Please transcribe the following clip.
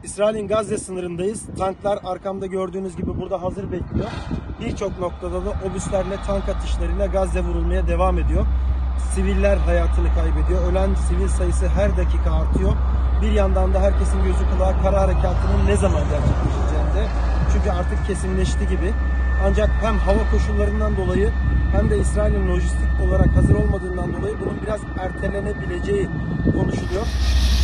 İsrail'in Gazze sınırındayız. Tanklar arkamda gördüğünüz gibi burada hazır bekliyor. Birçok noktada da obüslerle, tank atışlarıyla Gazze vurulmaya devam ediyor. Siviller hayatını kaybediyor. Ölen sivil sayısı her dakika artıyor. Bir yandan da herkesin gözü kulağı kara harekatının ne zaman gerçekleşeceğinde. Çünkü artık kesinleşti gibi. Ancak hem hava koşullarından dolayı hem de İsrail'in lojistik olarak hazır olmadığından dolayı bunun biraz ertelenebileceği konuşuluyor.